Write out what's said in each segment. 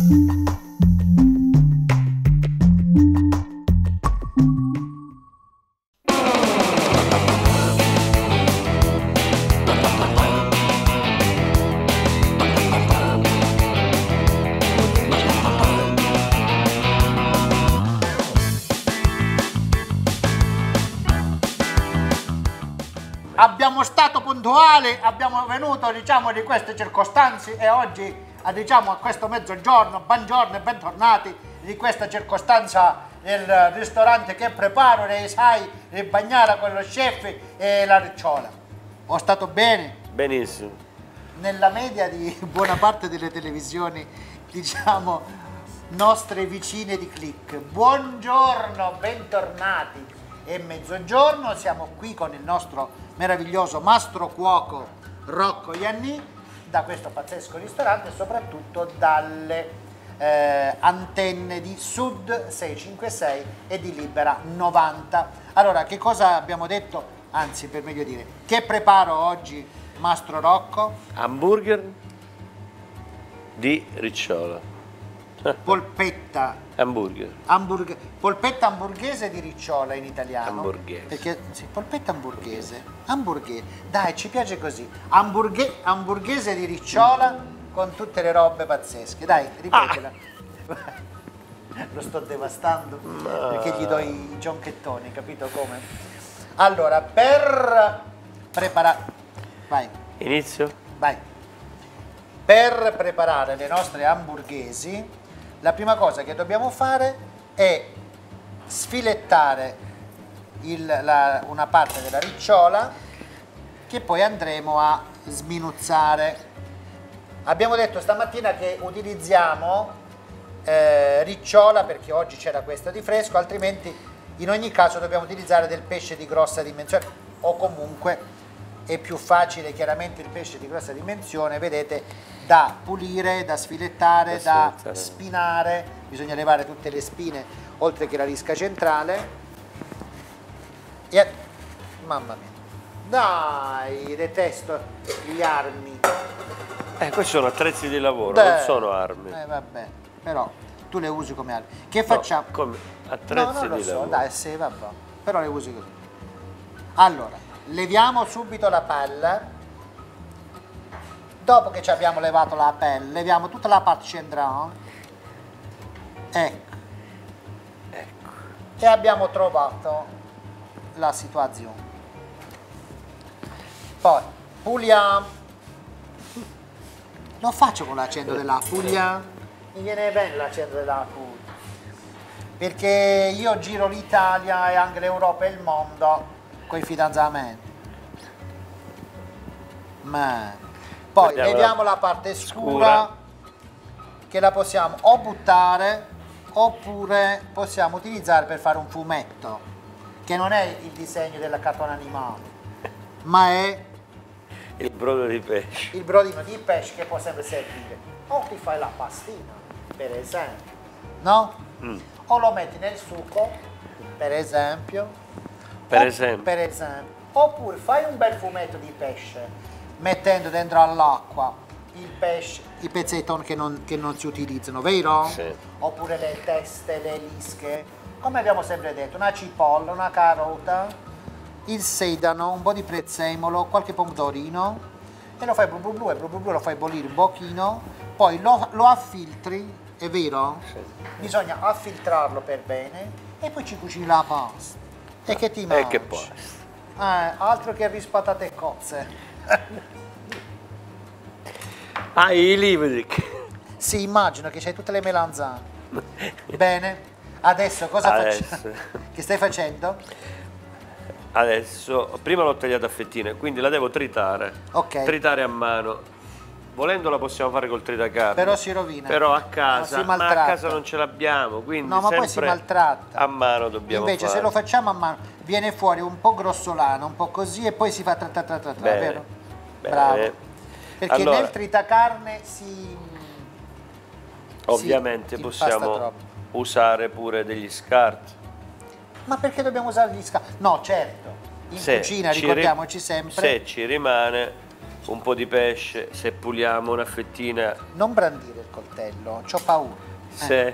Abbiamo stato puntuali, abbiamo venuto, diciamo, di queste circostanze e oggi, diciamo, a questo mezzogiorno, buongiorno e bentornati di questa circostanza del ristorante che preparo dei sai di Bagnara con lo chef e la ricciola. Ho stato bene? Benissimo. Nella media di buona parte delle televisioni, diciamo, nostre vicine di Click. Buongiorno, bentornati. È mezzogiorno, siamo qui con il nostro meraviglioso mastro cuoco Rocco Ianni da questo pazzesco ristorante e soprattutto dalle antenne di Sud 656 e di Libera 90. Allora, che cosa abbiamo detto? Anzi, per meglio dire, che preparo oggi, mastro Rocco? Hamburger di ricciola. Polpetta. Polpetta hamburghese di ricciola in italiano. Hamburghese. Perché sì, polpetta hamburghese. Hamburghese. Dai, ci piace così. Hamburghese di ricciola con tutte le robe pazzesche. Dai, ripetela. Lo sto devastando perché gli do i gionchettoni, capito come? Allora, per preparare... Vai. Inizio? Vai. Per preparare le nostre hamburghesi, la prima cosa che dobbiamo fare è sfilettare una parte della ricciola che poi andremo a sminuzzare. Abbiamo detto stamattina che utilizziamo ricciola perché oggi c'era questa di fresco, altrimenti in ogni caso dobbiamo utilizzare del pesce di grossa dimensione o comunque è più facile chiaramente il pesce di grossa dimensione, vedete, da pulire, da sfilettare, da spinare, bisogna levare tutte le spine oltre che la risca centrale. E mamma mia, dai, detesto gli armi. Questi sono attrezzi di lavoro, Beh, non sono armi. Vabbè, però tu le usi come armi. Che facciamo? No, come attrezzi non lo di so, lavoro. dai, sì, vabbè, però le usi così. Allora, leviamo subito la pelle. Dopo che ci abbiamo levato la pelle, leviamo tutta la parte centrale. Ecco. E abbiamo trovato la situazione. Poi puliamo. Lo faccio con l'accento della Puglia. Mi viene bene l'accento della Puglia. Perché io giro l'Italia e anche l'Europa e il mondo con i fidanzamenti. Ma poi leviamo la parte scura che la possiamo o buttare oppure possiamo utilizzare per fare un fumetto che non è il disegno della cartone animale ma è il brodo di pesce. Il brodino di pesce che può sempre servire o ti fai la pastina per esempio, no? O lo metti nel succo per esempio, oppure fai un bel fumetto di pesce mettendo dentro all'acqua il pesce, i pezzettoni che non si utilizzano, vero? Sì. Oppure le teste, le lische, come abbiamo sempre detto, una cipolla, una carota, il sedano, un po' di prezzemolo, qualche pomodorino e lo fai blu blu blu e blu blu blu, lo fai bollire un pochino, poi lo affiltri, è vero? Sì. Bisogna affiltrarlo per bene e poi ci cucini la pasta. E che ti mangi? E che pasta? Altro che rispatate e cozze. I lividi. Sì, immagino che c'hai tutte le melanzane. Bene, adesso cosa facciamo? Che stai facendo? Adesso, prima l'ho tagliata a fettine, quindi la devo tritare. Ok. Tritare a mano. Volendo la possiamo fare col tritacarne. Però si rovina. Però a casa, ma a casa non ce l'abbiamo, quindi no, ma poi si maltratta. A mano dobbiamo Invece fare. se lo facciamo a mano viene fuori un po' grossolano, un po' così e poi si fa tra, vero? Bene. Bravo. Perché allora, nel tritacarne ovviamente possiamo usare pure degli scarti. Ma perché dobbiamo usare gli scarti? No, certo. In cucina, ricordiamoci sempre. Se ci rimane un po' di pesce, se puliamo una fettina. Non brandire il coltello, c'ho paura. Se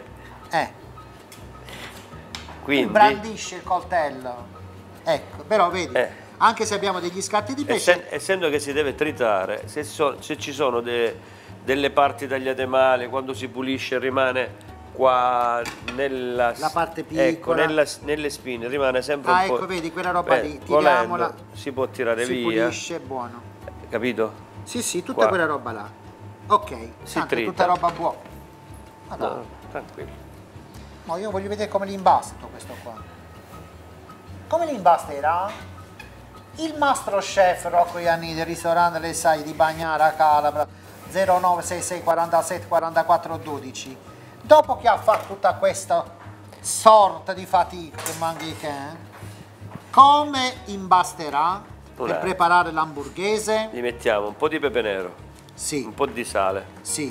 quindi brandisce il coltello. Ecco, però vedi, anche se abbiamo degli scatti di pesce, essendo che si deve tritare, se ci sono delle parti tagliate male, quando si pulisce rimane qua nella la parte piccola, ecco, nelle spine rimane sempre un po'. Ecco, vedi quella roba lì, tiriamola, volendo, si può tirare si via. pulisce, buono. Capito? Sì, tutta qua quella roba là. Ok, si tanto è trita. tutta roba buona. No, tranquillo. No, io voglio vedere come li imbasto questo qua. Come li imbasterà? Il mastro chef Rocco Iannini del ristorante Le Sai di Bagnara Calabra 0966 47 44 12. Dopo che ha fatto tutta questa sorta di fatica, come imbasterà per preparare l'hamburghese? Gli mettiamo un po' di pepe nero, un po' di sale,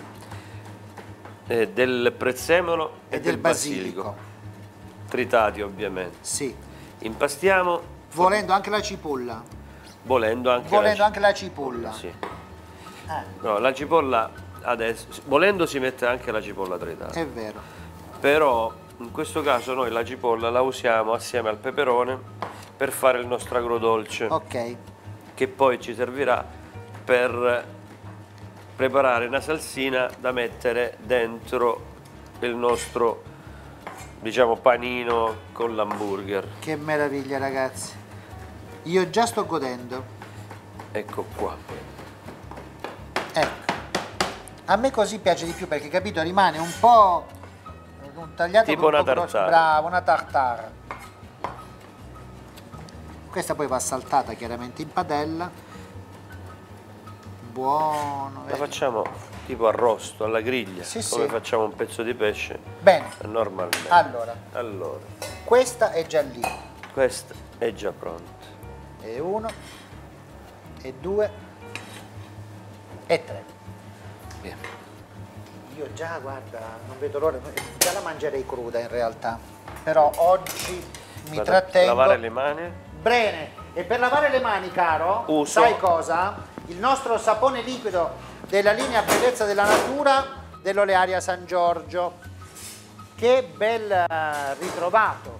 del prezzemolo e del basilico, tritati ovviamente. Impastiamo. Volendo anche la cipolla. Volendo anche la cipolla. Sì. No, la cipolla adesso, volendo si mette anche la cipolla tritata. È vero. Però in questo caso noi la cipolla la usiamo assieme al peperone per fare il nostro agrodolce. Ok. Che poi ci servirà per preparare una salsina da mettere dentro il nostro, diciamo, panino con l'hamburger. Che meraviglia, ragazzi. Io già sto godendo. Ecco qua. Ecco. A me così piace di più perché, capito, rimane un po' tagliato tipo una tartare. Bravo, una tartare. Questa poi va saltata chiaramente in padella. Buono. La facciamo tipo arrosto alla griglia, come facciamo un pezzo di pesce. Bene. Normalmente. Allora. Questa è già lì. Questa è già pronta. E 1, e 2, e 3. Bene. Io già, guarda, non vedo l'ora, già la mangerei cruda in realtà, però oggi mi trattengo. Lavare le mani. Bene, e per lavare le mani, caro, sai cosa? Il nostro sapone liquido della linea Bellezza della Natura dell'Olearia San Giorgio. Che bel ritrovato,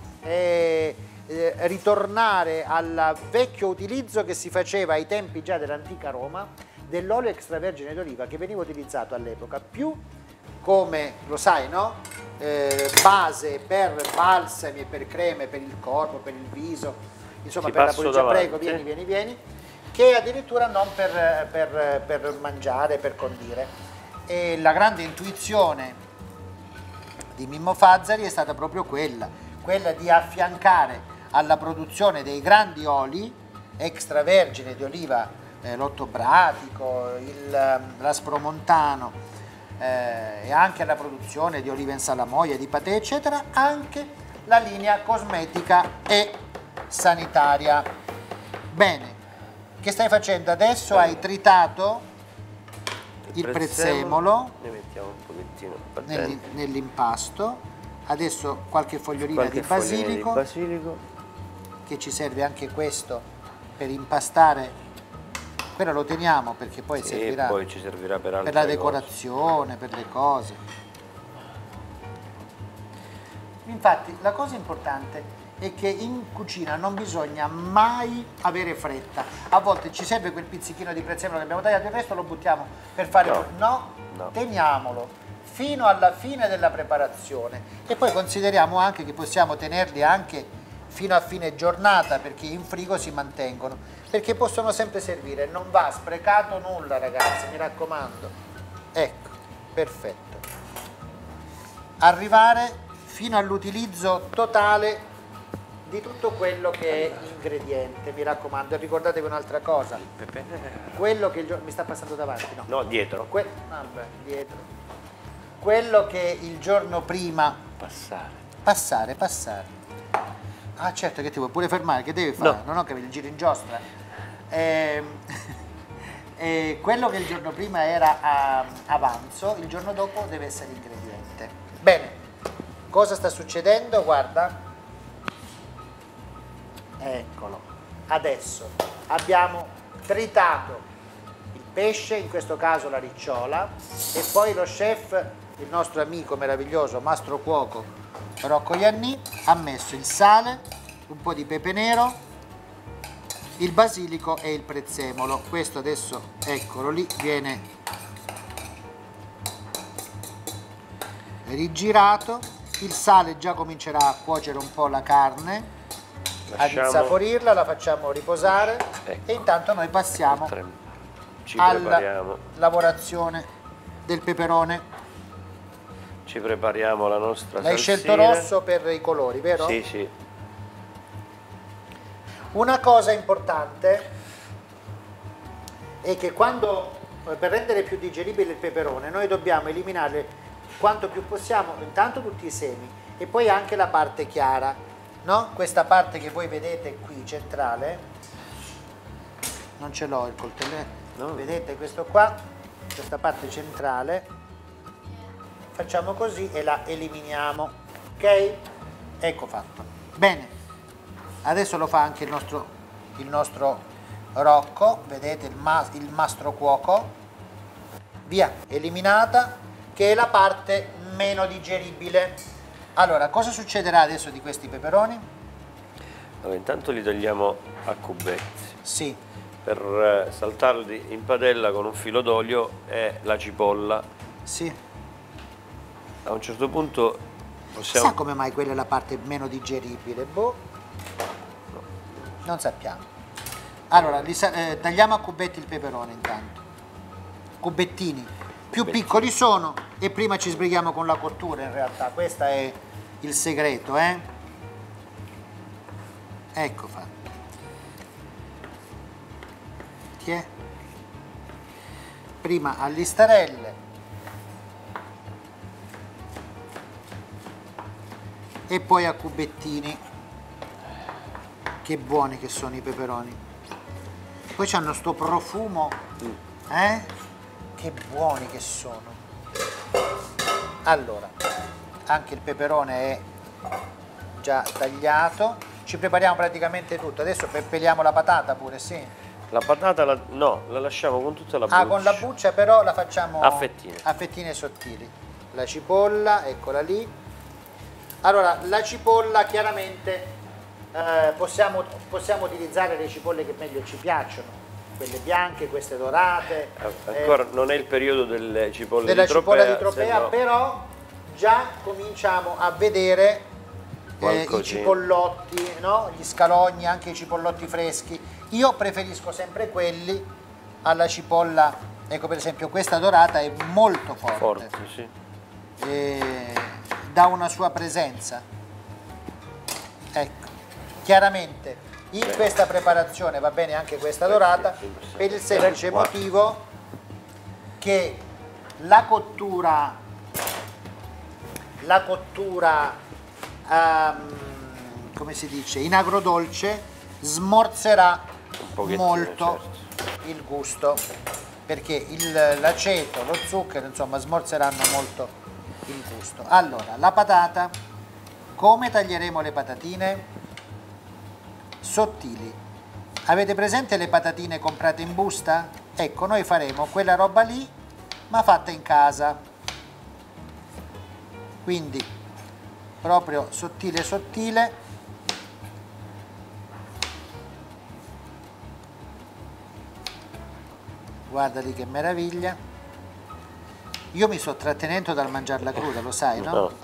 ritornare al vecchio utilizzo che si faceva ai tempi già dell'antica Roma dell'olio extravergine d'oliva, che veniva utilizzato all'epoca più come, lo sai, no? Base per balsami e per creme per il corpo, per il viso, insomma per la pulizia. Prego, vieni, che addirittura non per mangiare, per condire. E la grande intuizione di Mimmo Fazzari è stata proprio quella di affiancare alla produzione dei grandi oli extravergine di oliva, l'Ottobratico, l'Aspromontano, e anche alla produzione di olive in salamoia, di patè eccetera, anche la linea cosmetica e sanitaria. Bene, che stai facendo adesso? Hai tritato il prezzemolo, ne mettiamo un pochettino nell'impasto, adesso qualche fogliolina di basilico, che ci serve anche questo per impastare. Quello lo teniamo perché poi servirà, poi ci servirà per la decorazione, per le cose. Infatti la cosa importante è che in cucina non bisogna mai avere fretta. A volte ci serve quel pizzichino di prezzemolo che abbiamo tagliato, il resto lo buttiamo per fare... No, teniamolo fino alla fine della preparazione e poi consideriamo anche che possiamo tenerli anche fino a fine giornata, perché in frigo si mantengono, perché possono sempre servire, non va sprecato nulla, ragazzi, mi raccomando. Ecco, perfetto. Arrivare fino all'utilizzo totale di tutto quello che è ingrediente, mi raccomando. E ricordatevi un'altra cosa, quello che mi sta passando davanti, no, dietro. Dietro. Quello che il giorno prima passare. Ah, certo, che ti vuoi pure fermare, che devi fare? No. Non ho capito, il giro in giostra. Quello che il giorno prima era avanzo, il giorno dopo deve essere ingrediente. Bene, cosa sta succedendo? Guarda, eccolo. Adesso abbiamo tritato il pesce, in questo caso la ricciola, e poi lo chef, il nostro amico meraviglioso mastro cuoco Rocco Iannì, ha messo il sale, un po' di pepe nero, il basilico e il prezzemolo. Questo adesso, eccolo lì, viene rigirato. Il sale già comincerà a cuocere un po' la carne, ad insaporirla, la facciamo riposare, ecco. E intanto noi passiamo alla lavorazione del peperone. Ci prepariamo la nostra salsina. L'hai scelto rosso per i colori, vero? Sì, sì. Una cosa importante è che quando, per rendere più digeribile il peperone, noi dobbiamo eliminare quanto più possiamo, intanto tutti i semi e poi anche la parte chiara, no? Questa parte che voi vedete qui centrale, non ce l'ho il coltello, no. Vedete questo qua, questa parte centrale, facciamo così e la eliminiamo, ok? Ecco fatto. Bene, adesso lo fa anche il nostro Rocco, vedete il mastro cuoco, via, eliminata, che è la parte meno digeribile. Allora, cosa succederà adesso di questi peperoni? Allora, intanto li tagliamo a cubetti. Sì. Per saltarli in padella con un filo d'olio e la cipolla. Sì. A un certo punto possiamo... Sa come mai quella è la parte meno digeribile? Boh. No. Non sappiamo. Allora, tagliamo a cubetti il peperone intanto. Cubettini. Più piccoli sono e prima ci sbrighiamo con la cottura, in realtà. Questo è il segreto, eh? Ecco fatto. Tiè. Prima a listarelle. E poi a cubettini. Che buoni che sono i peperoni. Poi c'hanno sto profumo, eh? Che buoni che sono. Allora, anche il peperone è già tagliato. Ci prepariamo praticamente tutto. Adesso peliamo la patata pure, sì? La patata no, la lasciamo con tutta la buccia. Ah, con la buccia, però la facciamo a fettine. A fettine sottili. La cipolla, eccola lì. Allora, la cipolla chiaramente possiamo utilizzare le cipolle che meglio ci piacciono. Quelle bianche, queste dorate. Ancora non è il periodo delle cipolle della di tropea, cipolla di tropea, no... però già cominciamo a vedere i cipollotti, no? Gli scalogni, anche i cipollotti freschi. Io preferisco sempre quelli alla cipolla, ecco per esempio questa dorata è molto forte. Sì. Dà una sua presenza. Ecco, chiaramente in questa preparazione va bene anche questa dorata per il semplice motivo che la cottura come si dice, in agrodolce smorzerà molto il gusto, perché l'aceto, lo zucchero, insomma, smorzeranno molto il gusto. Allora, la patata, come taglieremo le patatine? Sottili. Avete presente le patatine comprate in busta? Ecco, noi faremo quella roba lì, ma fatta in casa. Quindi proprio sottile sottile. Guarda lì che meraviglia. Io mi sto trattenendo dal mangiarla cruda, lo sai, no? No.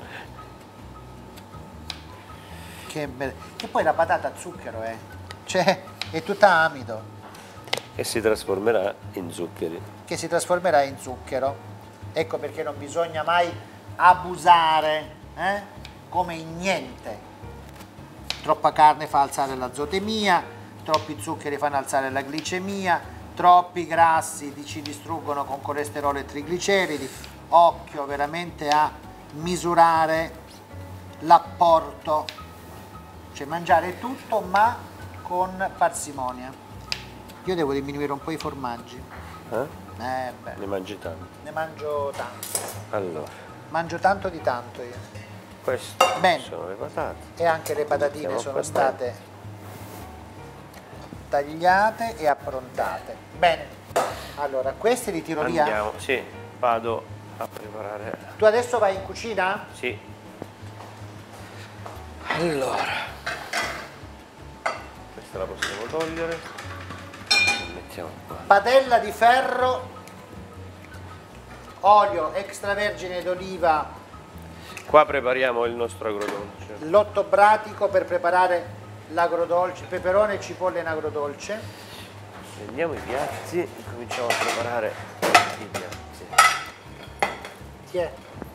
Che poi la patata a zucchero cioè è tutta amido. E si trasformerà in zuccheri. Che si trasformerà in zucchero. Ecco perché non bisogna mai abusare, come in niente. Troppa carne fa alzare l'azotemia, troppi zuccheri fanno alzare la glicemia, troppi grassi ci distruggono con colesterolo e trigliceridi. Occhio veramente a misurare l'apporto, cioè mangiare tutto ma con parsimonia. Io devo diminuire un po' i formaggi. Ne mangi tanto? Ne mangio tanto. Allora. Mangio tanto di tanto io. Queste Bene. sono le patate. E anche le patatine sono state tagliate e approntate. Bene. Allora, questi li tiro via? Andiamo, sì, vado a preparare. Tu adesso vai in cucina? Sì. Allora, questa la possiamo togliere. Mettiamo qua. Padella di ferro, olio extravergine d'oliva, Qua prepariamo il nostro agrodolce. l'ottobratico per preparare l'agrodolce, peperone e cipolle in agrodolce. Prendiamo i piatti e cominciamo a preparare i piatti. Tiè.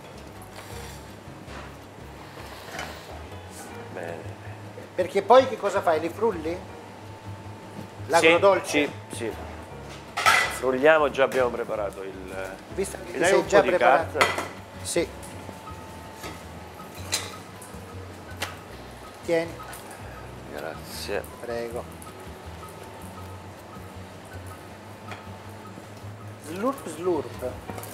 Bene. Perché poi che cosa fai? Li frulli? L'agrodolce? Sì, sì. Frulliamo, già abbiamo preparato il... Visto che Mi ti dai sei un già po' di preparato. carta? Sì. Tieni, Grazie. prego. Slurp slurp.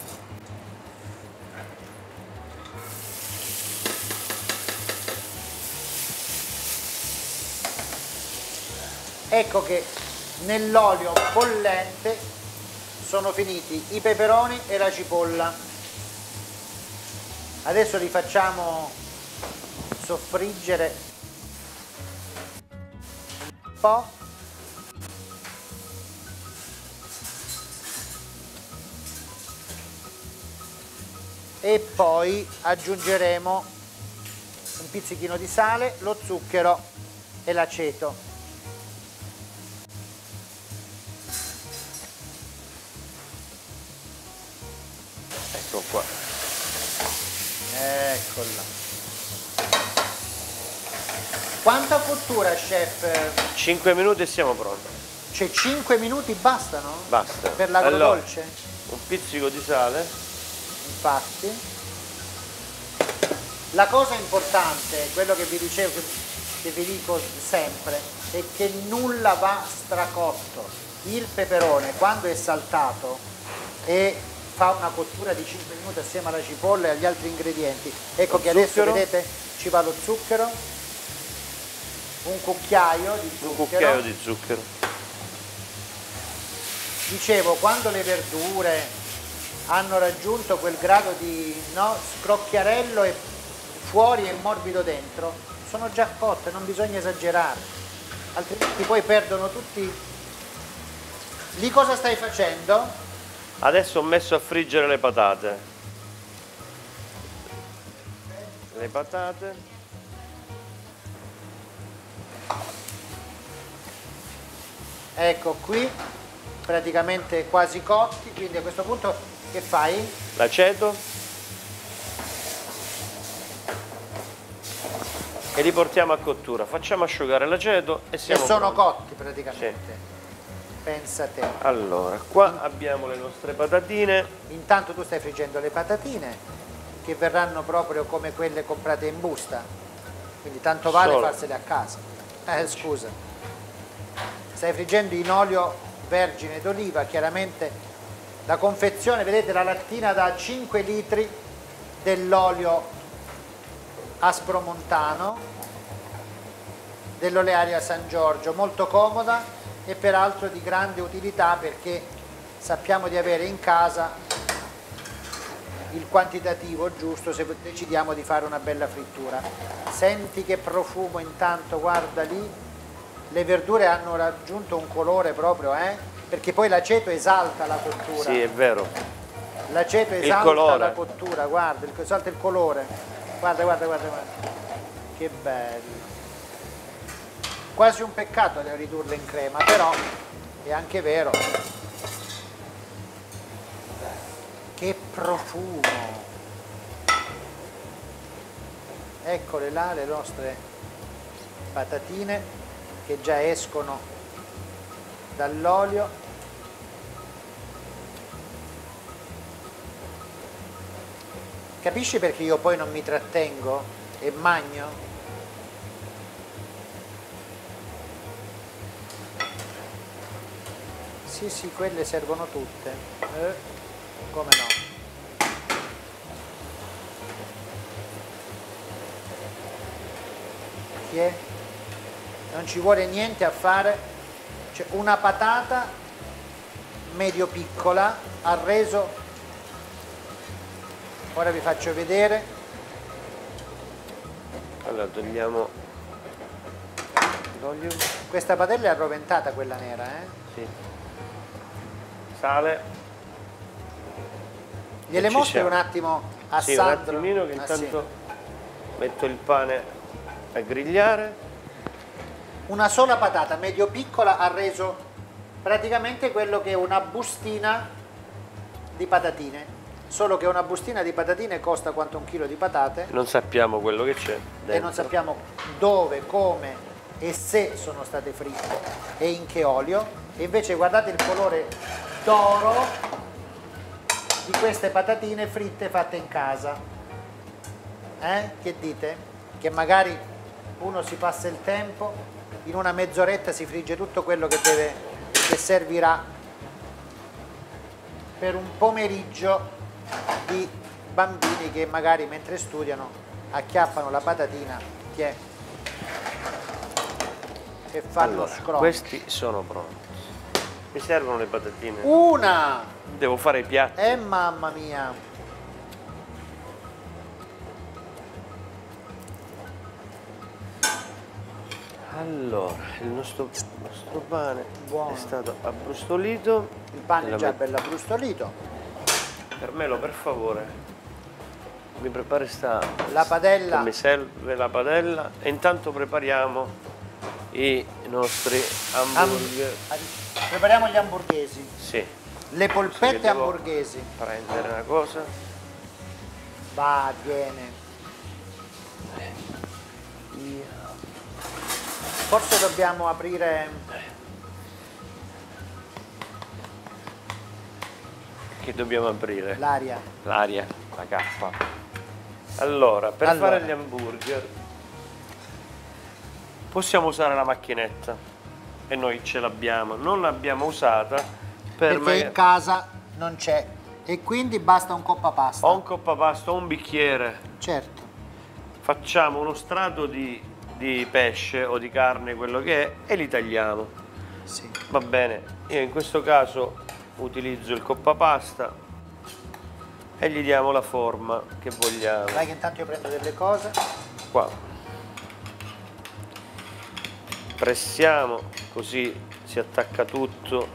Ecco che nell'olio bollente sono finiti i peperoni e la cipolla. Adesso li facciamo soffriggere un po'. E poi aggiungeremo un pizzichino di sale, lo zucchero e l'aceto. Ecco qua. Eccola. Quanta cottura, chef? 5 minuti e siamo pronti. Cioè 5 minuti bastano? Basta. Per l'agrodolce? Allora, un pizzico di sale. Infatti. La cosa importante, quello che vi dicevo, che vi dico sempre, è che nulla va stracotto. Il peperone, quando è saltato e fa una cottura di 5 minuti assieme alla cipolla e agli altri ingredienti, ecco Lo che adesso zucchero. vedete ci va lo zucchero, un cucchiaio di zucchero. Un cucchiaio di zucchero. Dicevo, quando le verdure hanno raggiunto quel grado di scrocchiarello e fuori e morbido dentro, sono già cotte, non bisogna esagerare, altrimenti poi perdono tutti. Lì cosa stai facendo? Adesso ho messo a friggere le patate. Le patate. Ecco qui, praticamente quasi cotti, quindi a questo punto che fai? L'aceto. E li portiamo a cottura. Facciamo asciugare l'aceto e E siamo sono pronti. cotti praticamente. Pensa te. Allora, qua abbiamo le nostre patatine. Intanto tu stai friggendo le patatine che verranno proprio come quelle comprate in busta, quindi tanto vale Solo. farsele a casa. Scusa, stai friggendo in olio vergine d'oliva, chiaramente la confezione, vedete la lattina da 5 litri dell'olio aspromontano, dell'olearia San Giorgio, molto comoda e peraltro di grande utilità perché sappiamo di avere in casa il quantitativo giusto se decidiamo di fare una bella frittura. Senti che profumo intanto, guarda lì, le verdure hanno raggiunto un colore proprio, perché poi l'aceto esalta la cottura. Sì, è vero. L'aceto Il esalta colore. la cottura, guarda, esalta il colore. Guarda, guarda, guarda, guarda. Che bello. Quasi un peccato ridurle in crema, però è anche vero. Che profumo! Eccole là le nostre patatine che già escono dall'olio. Capisci perché io poi non mi trattengo e magno? Sì, sì, quelle servono tutte. Come no? Chi è? Non ci vuole niente a fare. Cioè, una patata medio piccola, ha reso, ora vi faccio vedere. Allora togliamo l'olio. Questa padella è arroventata, quella nera, Sì. Sale. Gliele ci mostri siamo. un attimo a Sì, Sandro? un attimino che Ah, intanto sì. metto il pane a grigliare. Una sola patata medio piccola ha reso praticamente quello che è una bustina di patatine, solo che una bustina di patatine costa quanto un chilo di patate Non sappiamo quello che c'è dentro. e non sappiamo dove, come e se sono state fritte e in che olio. E invece guardate il colore d'oro di queste patatine fritte fatte in casa. Che dite? Che magari uno si passa il tempo, in una mezz'oretta si frigge tutto quello che servirà per un pomeriggio di bambini che magari mentre studiano acchiappano la patatina e fanno Allora, scroll. questi sono pronti. Mi servono le patatine. Una! Devo fare i piatti. Mamma mia! Allora, il nostro pane Buono. è stato abbrustolito. Il pane La è già metto- bello abbrustolito. Carmelo, per favore, mi prepari La padella. mi serve la padella e intanto prepariamo i nostri hamburger. Prepariamo gli hamburghesi. Sì, Le polpette Sì, che devo- hamburghesi. prendere una cosa. Va, viene. Forse dobbiamo aprire. Che dobbiamo aprire? L'aria. L'aria, la cappa. Allora, per Allora. fare gli hamburger possiamo usare la macchinetta e noi ce l'abbiamo. Non l'abbiamo usata Perché in casa non c'è. E quindi basta un coppa pasta. Ho un coppapasta, ho un bicchiere. Certo. Facciamo uno strato di pesce o di carne, quello che è, e li tagliamo. Sì. Va bene, io in questo caso utilizzo il coppapasta e gli diamo la forma che vogliamo. Vai che intanto io prendo delle cose. Qua pressiamo così si attacca tutto.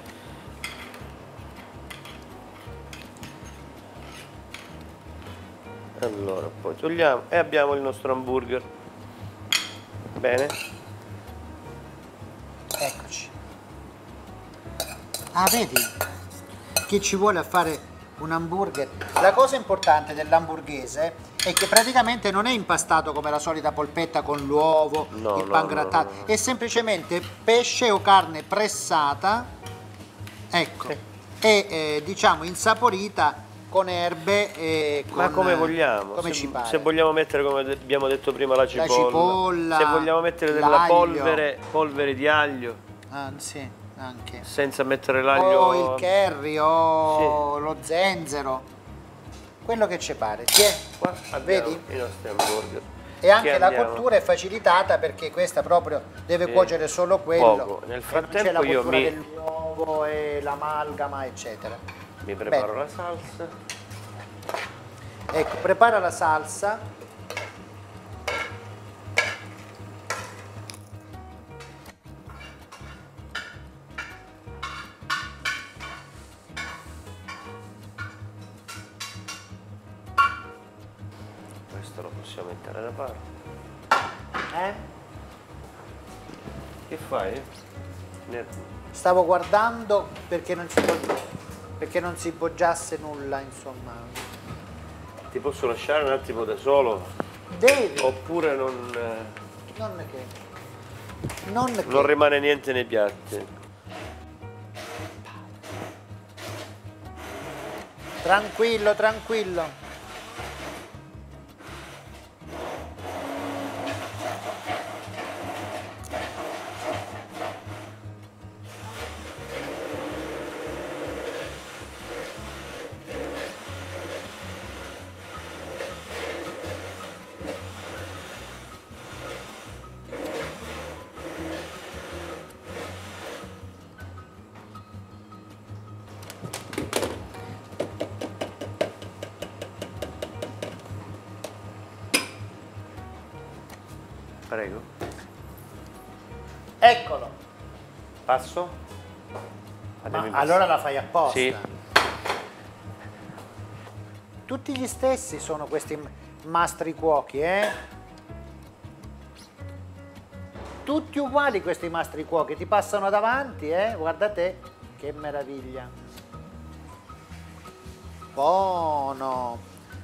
Allora poi togliamo e abbiamo il nostro hamburger. Bene, Eccoci. Ah, vedi? Chi ci vuole a fare un hamburger? La cosa importante dell'hamburghese è che praticamente non è impastato come la solita polpetta con l'uovo, No, il no, pan no, grattato, no, no. è semplicemente pesce o carne pressata, ecco, Sì. e diciamo insaporita con erbe e ma con, come vogliamo, come se, ci pare. se vogliamo mettere, come abbiamo detto prima, la cipolla, cipolla, se vogliamo mettere della l'aglio. polvere di aglio, Ah, sì, anche. senza mettere l'aglio, O il curry o lo zenzero, quello che ci pare. Tiè, qua abbiamo vedi? i nostri hamburger. E anche Che la andiamo- cottura è facilitata perché questa proprio deve Sì, cuocere solo quello. poco. Nel e frattempo non c'è la io cottura mi- dell'uovo e l'amalgama, eccetera. Mi preparo Bene. la salsa. Ecco, prepara la salsa. Questo lo possiamo mettere da parte. Che fai? Stavo guardando perché non si poggiasse nulla, insomma. Ti posso lasciare un attimo da solo? Devi, Oppure non non che. rimane niente nei piatti? Tranquillo, tranquillo. Prego. Eccolo. Passo? Ma allora la fai apposta. Sì. Tutti gli stessi sono questi mastri cuochi, eh? Tutti uguali questi mastri cuochi, ti passano davanti, eh? Guarda te, che meraviglia. Buono.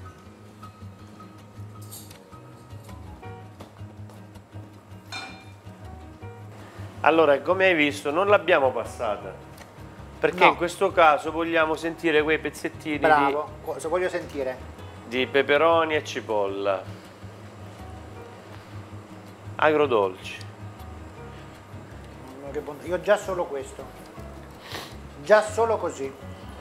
Allora, come hai visto, non l'abbiamo passata. Perché No. in questo caso vogliamo sentire quei pezzettini Bravo, cosa voglio sentire? di peperoni e cipolla. Agrodolci. Io già solo questo. Già solo così.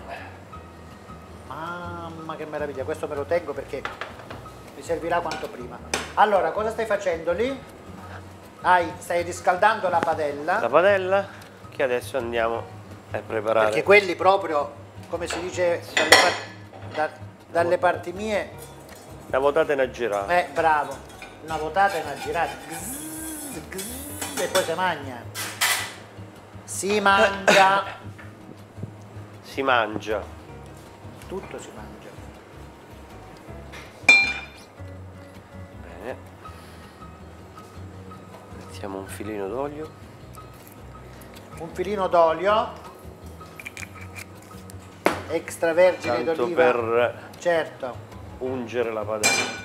Mamma che meraviglia, questo me lo tengo perché mi servirà quanto prima. Allora, cosa stai facendo lì? Stai riscaldando la padella. La padella che adesso andiamo a preparare. Perché quelli proprio, come si dice dalle parti mie, La votata è una girata. bravo, una votata e una girata. E poi si mangia. Si mangia. Si mangia. Tutto si mangia. Bene. Mettiamo un filino d'olio. Un filino d'olio extravergine Tanto d'oliva. per Certo. ungere la padella.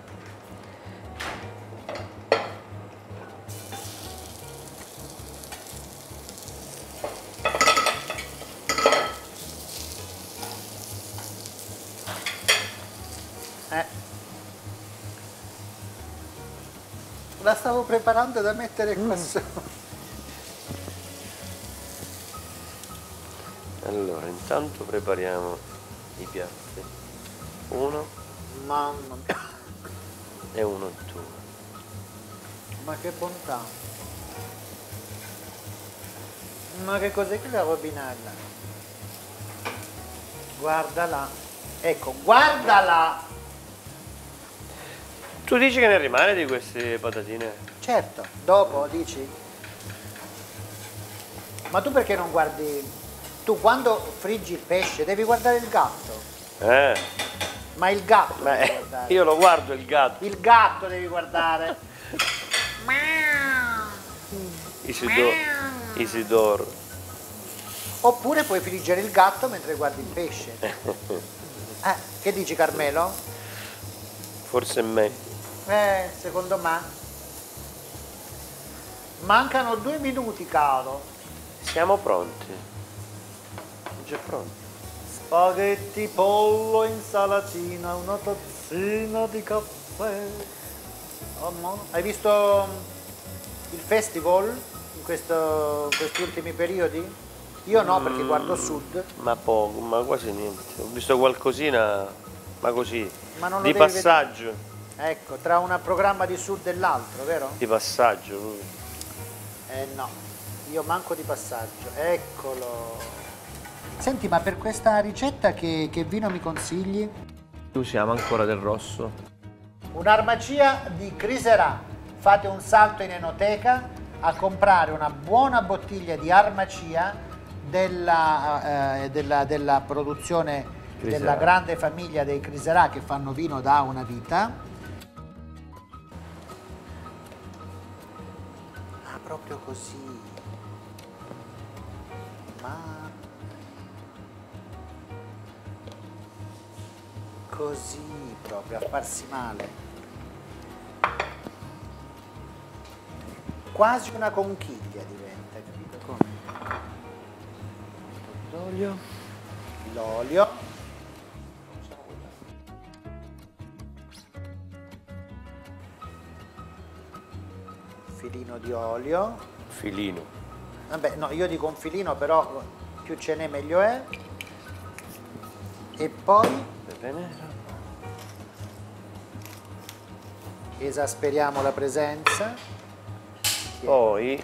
La stavo preparando da mettere qua sopra. Allora, intanto prepariamo i piatti. Uno Mamma mia, e uno e due. ma che bontà. Ma che cos'è che la robinella? Guardala. Ecco, guardala. Tu dici che ne rimane di queste patatine? Certo, dopo dici? Ma tu perché non guardi? Tu quando friggi il pesce devi guardare il gatto. Ma il gatto devi guardare. Io lo guardo il gatto. Il gatto devi guardare. Isidoro. Oppure puoi friggere il gatto mentre guardi il pesce. Che dici Carmelo? Forse me. Secondo me. Mancano 2 minuti, caro. Siamo pronti. Già pronti. Spaghetti, pollo, insalatina, una tazzina di caffè. Hai visto il festival in questi ultimi periodi? Io no, perché guardo Sud. Ma poco, ma quasi niente. Ho visto qualcosina, ma così. Ma non lo di devi passaggio. Ecco, tra un programma di Sud e l'altro, vero? Di passaggio lui. No, io manco di passaggio. Eccolo. Senti, ma per questa ricetta che vino mi consigli? Usiamo ancora del rosso. Un'armacia di Criserà. Fate un salto in enoteca a comprare una buona bottiglia di armacia della produzione Criserà. della grande famiglia dei Criserà che fanno vino da una vita. Proprio così. Ma così proprio a farsi male. Quasi una conchiglia diventa, capito come? L'olio. L'olio. Filino di olio. Filino. Vabbè, no, io dico un filino, però più ce n'è meglio è. E poi Pepe nero. esasperiamo la presenza. Poi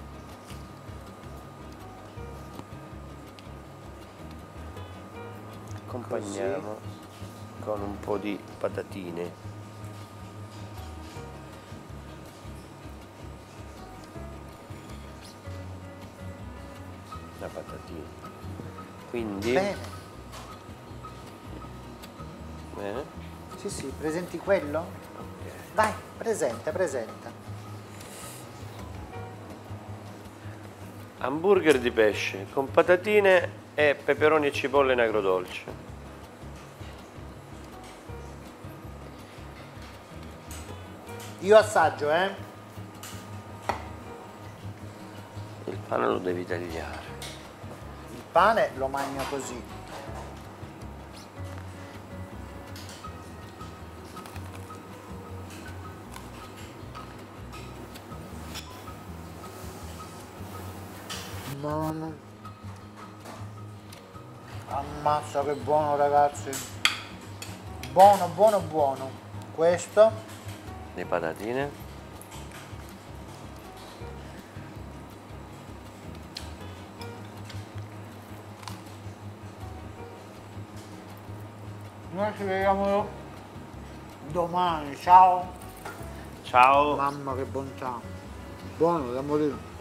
accompagniamo con un po' di patatine. la patatina. Quindi Bene. bene. Sì, sì, presenti quello? Vai, presenta, presenta. Hamburger di pesce con patatine e peperoni e cipolle in agrodolce. Io assaggio, eh? Il pane lo devi tagliare. Il pane lo mangio così. Mamma. Ammazza che buono ragazzi. Buono, buono, buono. Questo. Le patatine. Noi ci vediamo domani, ciao. Ciao. Mamma che bontà. Buono da morire.